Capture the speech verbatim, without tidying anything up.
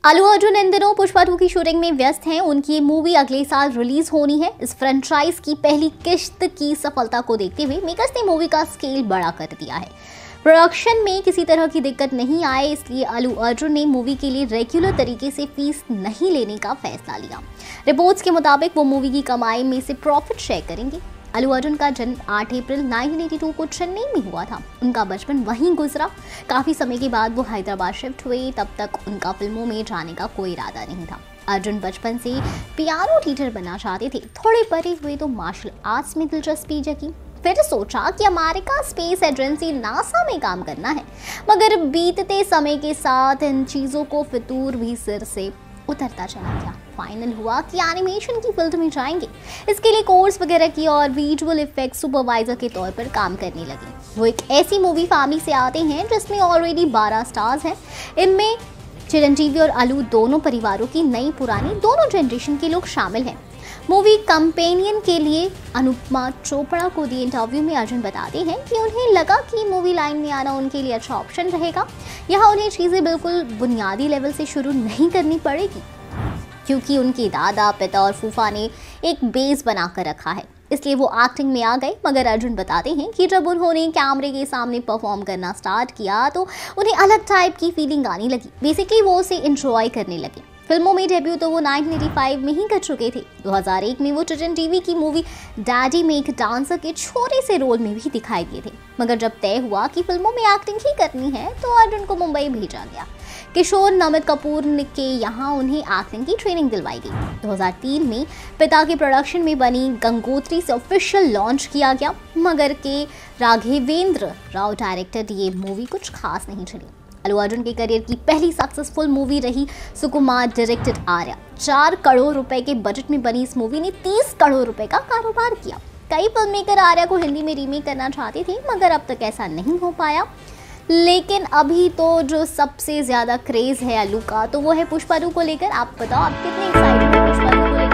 अल्लू अर्जुन इन दिनों पुष्पा टू की शूटिंग में व्यस्त हैं। उनकी ये मूवी अगले साल रिलीज होनी है। इस फ्रेंचाइज की पहली किश्त की सफलता को देखते हुए मेकर्स ने मूवी का स्केल बड़ा कर दिया है। प्रोडक्शन में किसी तरह की दिक्कत नहीं आए, इसलिए अल्लू अर्जुन ने मूवी के लिए रेगुलर तरीके से फीस नहीं लेने का फैसला लिया। रिपोर्ट्स के मुताबिक वो मूवी की कमाई में से प्रॉफिट शेयर करेंगे। अल्लू अर्जुन का जन्म आठ अप्रैल उन्नीस सौ बयासी को चेन्नई में हुआ था। उनका बचपन वहीं गुजरा। काफ़ी समय के बाद वो हैदराबाद शिफ्ट हुए। तब तक उनका फिल्मों में जाने का कोई इरादा नहीं था। अर्जुन बचपन से पियानो टीचर बनना चाहते थे। थोड़े बड़े हुए तो मार्शल आर्ट्स में दिलचस्पी जगी। फिर सोचा कि अमेरिका स्पेस एजेंसी नासा में काम करना है, मगर बीतते समय के साथ इन चीज़ों को फितूर भी सिर से उतरता चला गया। फाइनल हुआ कि एनिमेशन की फील्ड में जाएंगे। इसके लिए कोर्स वगैरह की और विजुअल इफेक्ट सुपरवाइजर के तौर पर काम करने लगे। वो एक ऐसी मूवी फैमिली से आते हैं जिसमें ऑलरेडी बारह स्टार्स हैं। इनमें चिरंजीवी और अल्लू दोनों परिवारों की नई पुरानी दोनों जनरेशन के लोग शामिल हैं। मूवी कंपेनियन के लिए अनुपमा चोपड़ा को दिए इंटरव्यू में अर्जुन बताते हैं कि उन्हें लगा कि मूवी लाइन में आना उनके लिए अच्छा ऑप्शन रहेगा। यहाँ उन्हें चीज़ें बिल्कुल बुनियादी लेवल से शुरू नहीं करनी पड़ेगी, क्योंकि उनके दादा पिता और फूफा ने एक बेस बना कर रखा है, इसलिए वो एक्टिंग में आ गए। मगर अर्जुन बताते हैं कि जब उन्होंने कैमरे के सामने परफॉर्म करना स्टार्ट किया तो उन्हें अलग टाइप की फीलिंग आने लगी। बेसिकली वो उसे एंजॉय करने लगे। फिल्मों में डेब्यू तो वो उन्नीस सौ पचासी में ही कर चुके थे। दो हज़ार एक में वो चिरंजीवी की मूवी डैडी में एक डांसर के छोटे से रोल में भी दिखाई दिए थे। मगर जब तय हुआ कि फिल्मों में एक्टिंग ही करनी है तो अर्जुन को मुंबई भेजा गया। किशोर नमित कपूर के यहाँ उन्हें एक्टिंग की ट्रेनिंग दिलवाई गई। दो हज़ार तीन में पिता के प्रोडक्शन में बनी गंगोत्री से ऑफिशियल लॉन्च किया गया, मगर के राघवेंद्र राव डायरेक्टर ये मूवी कुछ खास नहीं चली। अल्लू अर्जुन के करियर की पहली सक्सेसफुल मूवी रही सुकुमार डायरेक्टेड आर्या। चार करोड़ रुपए के बजट में बनी इस मूवी ने तीस करोड़ रुपए का कारोबार किया। कई फिल्म मेकर आर्या को हिंदी में रीमेक करना चाहते थे, मगर अब तक ऐसा नहीं हो पाया। लेकिन अभी तो जो सबसे ज़्यादा क्रेज़ है अल्लू का, तो वो है पुष्पा टू को लेकर। आप बताओ, आप कितने एक्साइटेड हैं पुष्पा टू को लेकर?